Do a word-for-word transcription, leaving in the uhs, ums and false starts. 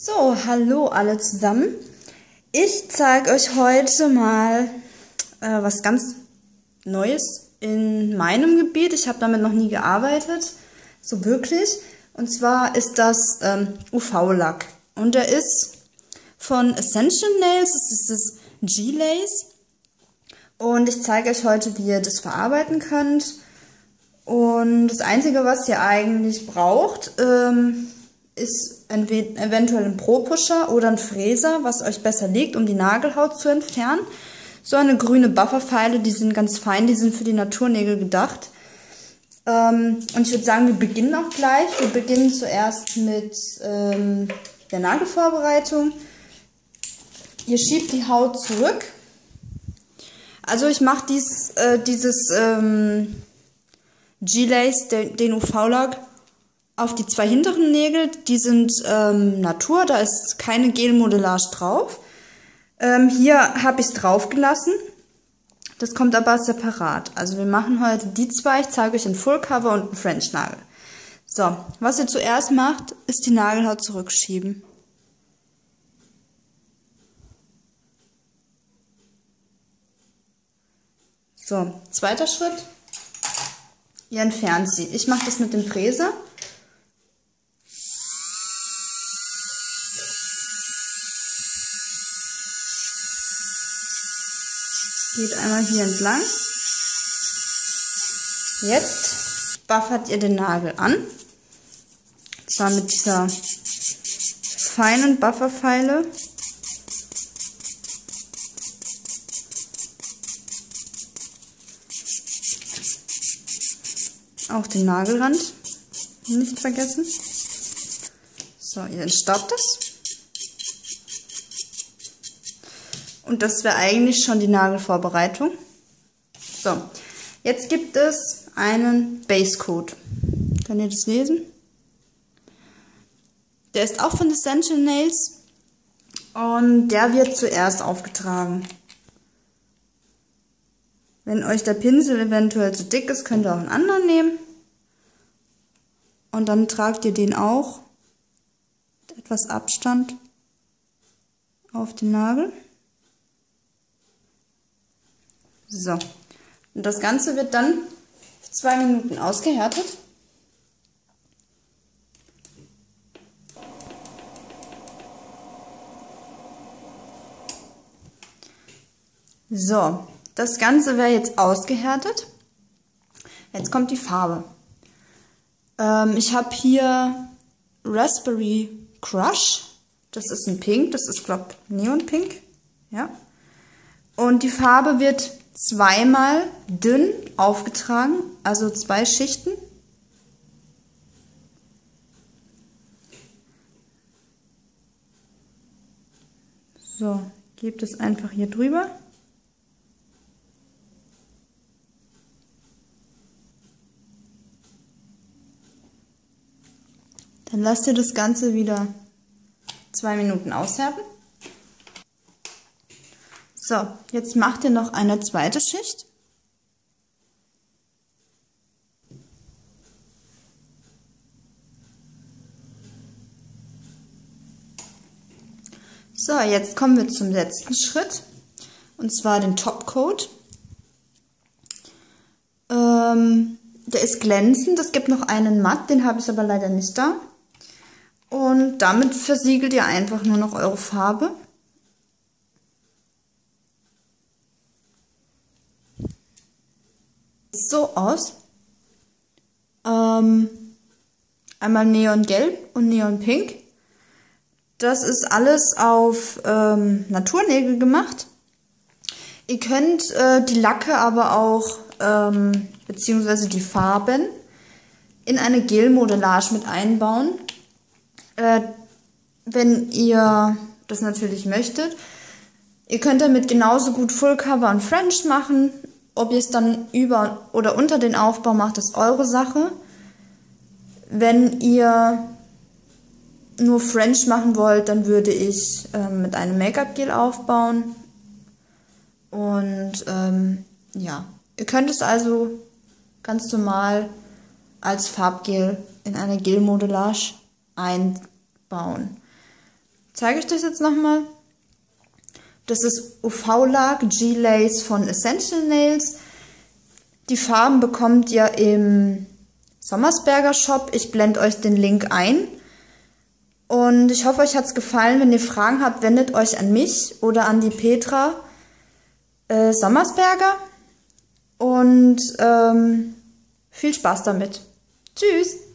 So, hallo alle zusammen. Ich zeige euch heute mal äh, was ganz Neues in meinem Gebiet. Ich habe damit noch nie gearbeitet, so wirklich. Und zwar ist das ähm, U V-Lack. Und der ist von Essential Nails, das ist das G-Lace. Und ich zeige euch heute, wie ihr das verarbeiten könnt. Und das Einzige, was ihr eigentlich braucht, ähm, ist eventuell ein Pro-Pusher oder ein Fräser, was euch besser liegt, um die Nagelhaut zu entfernen. So eine grüne Bufferfeile, die sind ganz fein, die sind für die Naturnägel gedacht. Ähm, und ich würde sagen, wir beginnen auch gleich. Wir beginnen zuerst mit ähm, der Nagelvorbereitung. Ihr schiebt die Haut zurück. Also ich mache dies, äh, dieses ähm, G-Lace, den, den U V-Lack, auf die zwei hinteren Nägel. Die sind ähm, Natur, da ist keine Gelmodellage drauf. Ähm, hier habe ich es drauf gelassen. Das kommt aber separat. Also wir machen heute die zwei. Ich zeige euch einen Full Cover und einen French Nagel. So, was ihr zuerst macht, ist die Nagelhaut zurückschieben. So, zweiter Schritt. Ihr entfernt sie. Ich mache das mit dem Fräser. Geht einmal hier entlang. Jetzt buffert ihr den Nagel an. Und zwar mit dieser feinen Bufferfeile. Auch den Nagelrand nicht vergessen. So, ihr entstaubt das. Und das wäre eigentlich schon die Nagelvorbereitung. So, jetzt gibt es einen Base Coat. Könnt ihr das lesen? Der ist auch von Essential Nails und der wird zuerst aufgetragen. Wenn euch der Pinsel eventuell zu dick ist, könnt ihr auch einen anderen nehmen. Und dann tragt ihr den auch mit etwas Abstand auf den Nagel. So, und das Ganze wird dann für zwei Minuten ausgehärtet. So, das Ganze wäre jetzt ausgehärtet. Jetzt kommt die Farbe. Ähm, ich habe hier Raspberry Crush. Das ist ein Pink, das ist, glaube ich, Neon Pink. Ja. Und die Farbe wird zweimal dünn aufgetragen, also zwei Schichten. So, gebt es einfach hier drüber. Dann lasst ihr das Ganze wieder zwei Minuten aushärten. So, jetzt macht ihr noch eine zweite Schicht. So, jetzt kommen wir zum letzten Schritt, und zwar den Topcoat. Ähm, der ist glänzend, es gibt noch einen matt, den habe ich aber leider nicht da. Und damit versiegelt ihr einfach nur noch eure Farbe. So aus. Ähm, einmal Neongelb und Neonpink. Das ist alles auf ähm, Naturnägel gemacht. Ihr könnt äh, die Lacke aber auch, ähm, beziehungsweise die Farben, in eine Gelmodellage mit einbauen. Äh, wenn ihr das natürlich möchtet. Ihr könnt damit genauso gut Full Cover und French machen. Ob ihr es dann über oder unter den Aufbau macht, ist eure Sache. Wenn ihr nur French machen wollt, dann würde ich ähm, mit einem Make-up-Gel aufbauen. Und ähm, ja, ihr könnt es also ganz normal als Farbgel in eine Gelmodellage einbauen. zeige ich das jetzt nochmal. Das ist U V-Lack G-Lace von Essential Nails. Die Farben bekommt ihr im Sommersberger Shop. Ich blende euch den Link ein. Und ich hoffe, euch hat es gefallen. Wenn ihr Fragen habt, wendet euch an mich oder an die Petra äh, Sommersberger. Und ähm, viel Spaß damit. Tschüss!